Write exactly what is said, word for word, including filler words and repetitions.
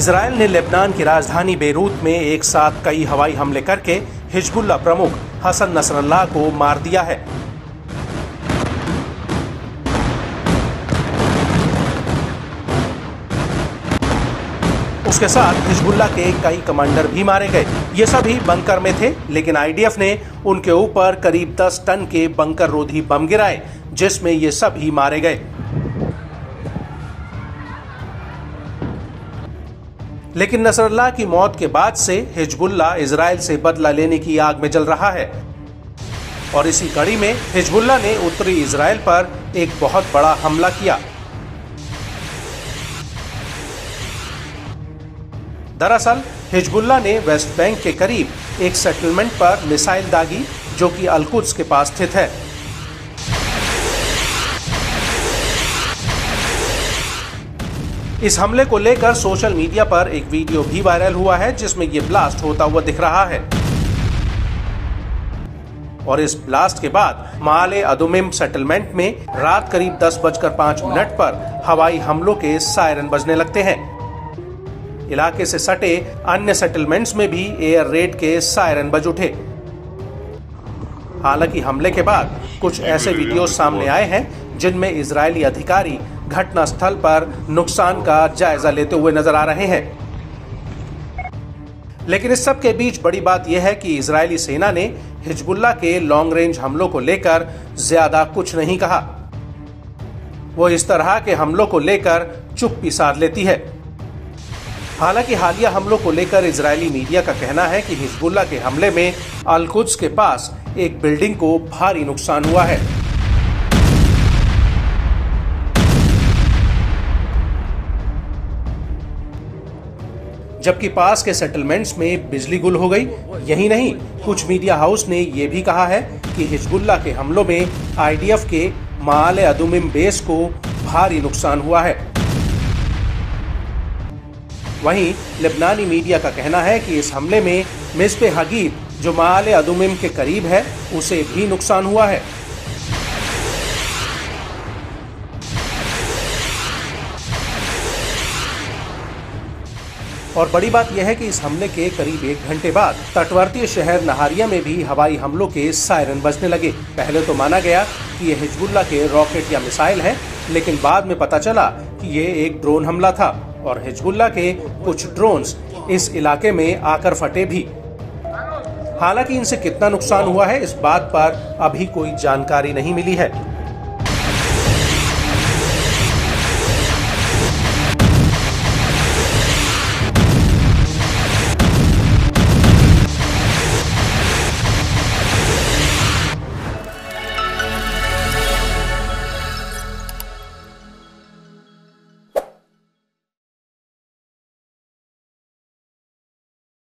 Israel ने Lebanon की राजधानी बेरूत में एक साथ कई हवाई हमले करके हिजबुल्लाह प्रमुख हसन नसरल्लाह को मार दिया है। उसके साथ हिजबुल्लाह के कई कमांडर भी मारे गए। ये सभी बंकर में थे, लेकिन आईडीएफ ने उनके ऊपर करीब दस टन के बंकर रोधी बम गिराए, जिसमें ये सभी मारे गए। लेकिन नसरल्लाह की मौत के बाद से हिजबुल्लाह इजराइल से बदला लेने की आग में जल रहा है और इसी कड़ी में हिजबुल्लाह ने उत्तरी इजराइल पर एक बहुत बड़ा हमला किया। दरअसल हिजबुल्लाह ने वेस्ट बैंक के करीब एक सेटलमेंट पर मिसाइल दागी, जो कि अल-कुद्स के पास स्थित है। इस हमले को लेकर सोशल मीडिया पर एक वीडियो भी वायरल हुआ है, जिसमें ये ब्लास्ट होता हुआ दिख रहा है और इस ब्लास्ट के बाद माले अदुमिम सेटलमेंट में रात करीब दस बजकर पांच मिनट पर हवाई हमलों के सायरन बजने लगते हैं। इलाके से सटे अन्य सेटलमेंट्स में भी एयर रेड के सायरन बज उठे। हालांकि हमले के बाद कुछ ऐसे वीडियो सामने आए हैं जिनमें इजरायली अधिकारी घटना स्थल पर नुकसान का जायजा लेते हुए नजर आ रहे हैं। लेकिन इस सब के बीच बड़ी बात यह है कि इजरायली सेना ने हिजबुल्लाह के लॉन्ग रेंज हमलों को लेकर ज्यादा कुछ नहीं कहा। वो इस तरह के हमलों को लेकर चुप्पी साध लेती है। हालांकि हालिया हमलों को लेकर इजरायली मीडिया का कहना है कि हिजबुल्लाह के हमले में अल-कुद्स के पास एक बिल्डिंग को भारी नुकसान हुआ है। जबकि पास के सेटलमेंट्स में बिजली गुल हो गई। यही नहीं, कुछ मीडिया हाउस ने यह भी कहा है कि हिजबुल्लाह के हमलों में आईडीएफ के माले अदुमिम बेस को भारी नुकसान हुआ है। वहीं लेबनानी मीडिया का कहना है कि इस हमले में मिस्पे हगीर, जो माले अदुमिम के करीब है, उसे भी नुकसान हुआ है। और बड़ी बात यह है कि इस हमले के करीब एक घंटे बाद तटवर्ती शहर नहारिया में भी हवाई हमलों के सायरन बजने लगे। पहले तो माना गया कि यह हिजबुल्लाह के रॉकेट या मिसाइल है, लेकिन बाद में पता चला कि ये एक ड्रोन हमला था और हिजबुल्लाह के कुछ ड्रोन्स इस इलाके में आकर फटे भी। हालांकि इनसे कितना नुकसान हुआ है, इस बात पर अभी कोई जानकारी नहीं मिली है।